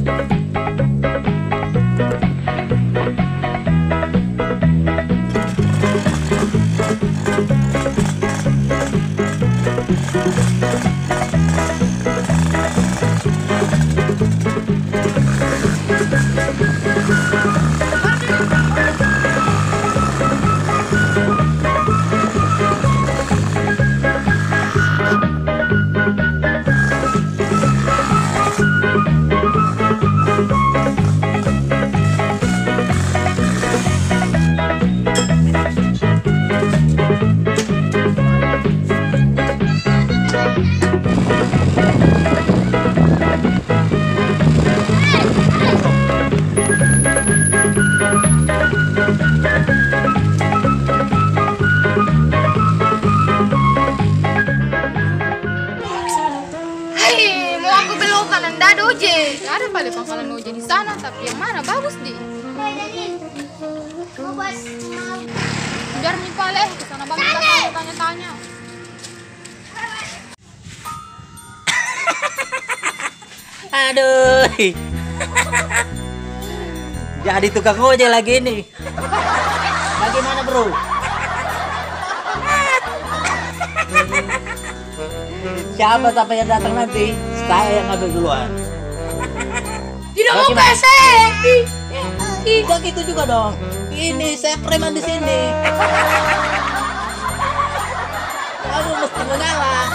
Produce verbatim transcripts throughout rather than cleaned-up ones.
Ada pada pangkalan Oje di sana, tapi yang mana bagus di? Biar nih pale ke sana bang kita tanya-tanya. Aduh. Jadi tukang ojek lagi nih. Bagaimana, Bro? Siapa siapa yang datang nanti? Saya yang ngambil duluan. Tidak mau kasih. Tidak gitu juga dong. Ini saya preman di sini. Kamu mesti mengalah.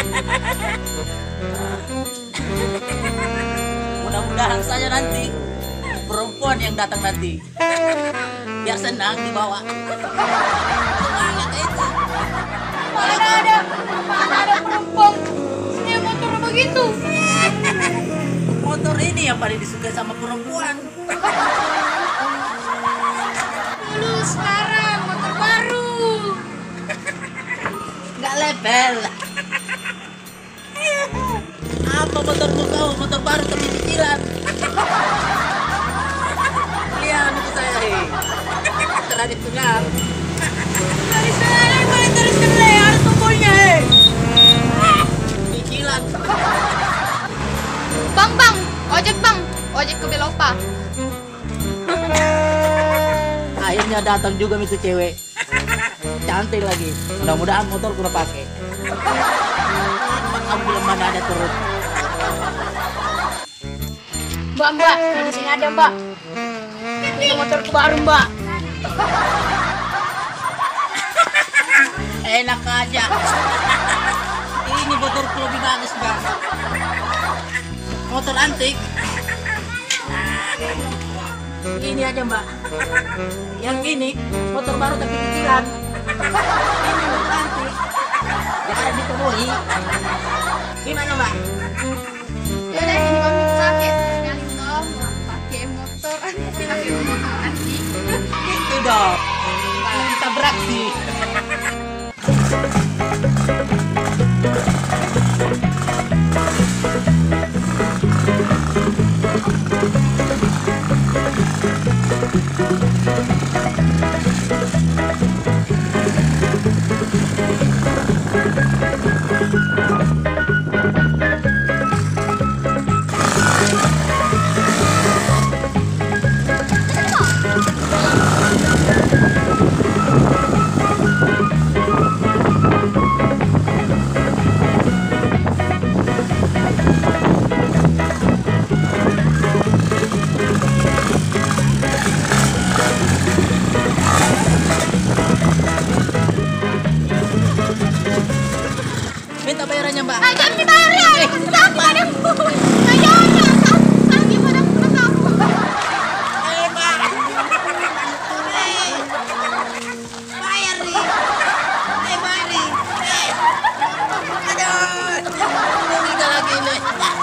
Mudah-mudahan saja nanti perempuan yang datang nanti biar senang dibawa. Semangat itu. Mana ada, mana ada perempuan punya motor begitu. Motor ini yang paling disukai sama perempuan. Dulu sekarang motor baru. Nggak level. Apa motormu kau? Motor baru tapi cicilan. Lihat itu saya hei. Tradisional. Tradisional yang paling tradisional harus tokonya hei. Cicilan. Bang bang, ojek bang, ojek ke Belopa. Akhirnya datang juga itu cewek. Cantik lagi. Mudah-mudahan motor kurang pakai. Kamu bilang mana ada terus. Mbak mbak, di sini ada mbak. Itu motor baru mbak. Enak aja. Ini motorku lebih bagus bang. Motor antik. Ini aja mbak. Yang ini motor baru tapi cicilan. Ini motor antik. Jangan ditemui. Gimana mbak? Yaudah ini kami pakai. Sekali dong, pakai motor antik, pakai motor antik. Itu dong. Kita beraksi. Minta bayarannya mbak. Ah, jangan dibayar ya. Sakit padaku. Bayarnya. Sakit padaku kamu. Eh mbak. Eh. Bayar nih. Eh mari. Eh. Aduh. Rugi lagi nih.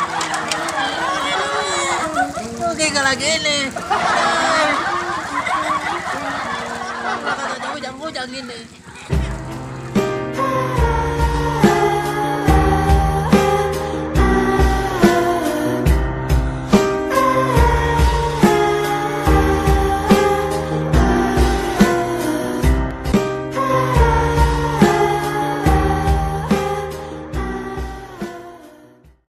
Rugi lagi nih. Kata jauh jangan gini.